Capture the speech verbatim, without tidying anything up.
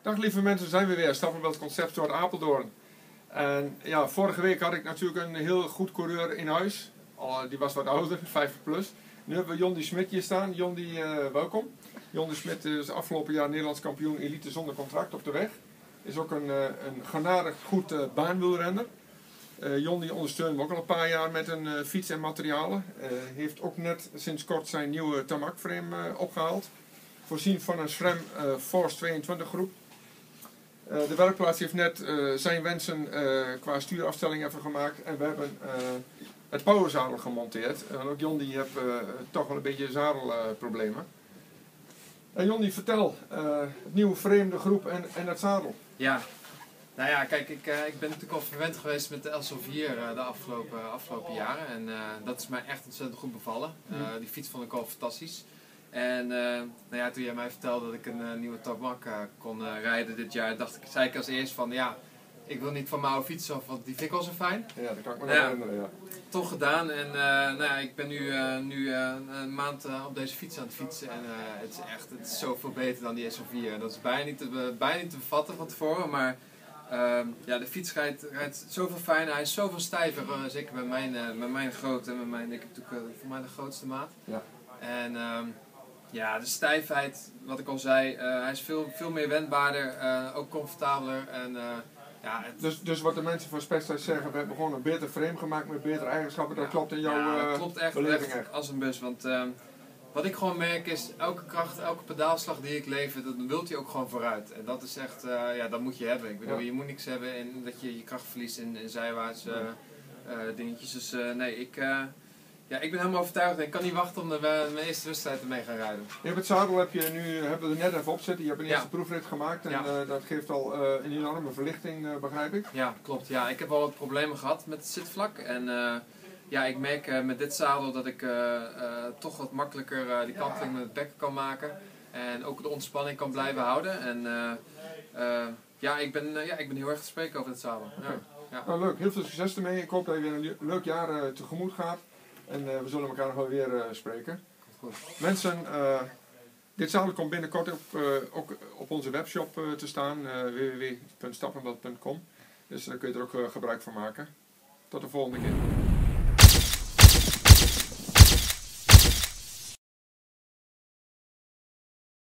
Dag lieve mensen, zijn we weer. Stappenbelt Conceptstore Apeldoorn. En ja, vorige week had ik natuurlijk een heel goed coureur in huis. Al, die was wat ouder, vijftig plus. Nu hebben we Jondi Smit hier staan. Jondi, uh, welkom. Jondi Smit is afgelopen jaar Nederlands kampioen elite zonder contract op de weg. Is ook een, uh, een genadig goed uh, baanwielrenner. Uh, Jondi ondersteunt me ook al een paar jaar met een uh, fiets en materialen. Uh, heeft ook net sinds kort zijn nieuwe Tamac frame uh, opgehaald. Voorzien van een SRAM uh, Force tweeëntwintig groep. Uh, de werkplaats heeft net uh, zijn wensen uh, qua stuurafstelling even gemaakt. En we hebben uh, het powerzadel gemonteerd. En ook Jondi heeft uh, toch wel een beetje zadelproblemen. Uh, en Jondi, vertel, uh, het nieuwe frame, de groep en, en het zadel. Ja, nou ja, kijk, ik, uh, ik ben natuurlijk al verwend geweest met de L S O vier uh, de afgelopen, afgelopen jaren. En uh, dat is mij echt ontzettend goed bevallen. Uh, die fiets vond ik al fantastisch. En uh, nou ja, toen jij mij vertelde dat ik een uh, nieuwe Tamac uh, kon uh, rijden dit jaar, dacht ik, zei ik als eerst van ja, ik wil niet van mijn oude fiets af, want die vind ik al zo fijn. Ja, dat kan ik me nog ja, herinneren, ja. Toch gedaan en uh, nou ja, ik ben nu, uh, nu uh, een maand uh, op deze fiets aan het fietsen en uh, het is echt het is zoveel beter dan die S O vier. Dat is bijna niet te, uh, bijna niet te bevatten van tevoren, maar uh, ja, de fiets rijdt, rijdt zoveel fijner, hij is zoveel stijver, uh, zeker met mijn, uh, met mijn grootte, met mijn, ik heb natuurlijk uh, voor mij de grootste maat. Ja. En uh, ja, de stijfheid, wat ik al zei, uh, hij is veel, veel meer wendbaarder, uh, ook comfortabeler. En, uh, ja, het... dus, dus wat de mensen van Specsize zeggen, we hebben gewoon een beter frame gemaakt met betere eigenschappen, dat ja, klopt in jouw ja, dat uh, klopt echt, beleving echt als een bus. Want uh, wat ik gewoon merk is, elke kracht, elke pedaalslag die ik lever, dat wilt hij ook gewoon vooruit. En dat is echt, uh, ja, dat moet je hebben. Ik bedoel, ja. Je moet niks hebben in dat je je kracht verliest in, in zijwaarts uh, uh, dingetjes. Dus uh, nee, ik... Uh, Ja, ik ben helemaal overtuigd en ik kan niet wachten om de, uh, mijn eerste wedstrijd ermee gaan rijden. Je hebt het zadel heb je nu, hebben we er net even op zitten. Je hebt een eerste ja. proefrit gemaakt en ja. uh, dat geeft al uh, een enorme verlichting, uh, begrijp ik. Ja, klopt. Ja, ik heb al wat problemen gehad met het zitvlak. En uh, ja, ik merk uh, met dit zadel dat ik uh, uh, toch wat makkelijker uh, die kanteling met het bekken kan maken. En ook de ontspanning kan blijven houden. En uh, uh, ja, ik ben, uh, ja, ik ben heel erg te spreken over het zadel. Okay. Ja. Ja. Nou, leuk, heel veel succes ermee. Ik hoop dat je weer een leuk jaar uh, tegemoet gaat. En uh, we zullen elkaar nog wel weer uh, spreken. Goed. Mensen, uh, dit zadel komt binnenkort op, uh, ook op onze webshop uh, te staan, uh, w w w punt stappenbelt punt com. Dus daar kun je er ook uh, gebruik van maken. Tot de volgende keer.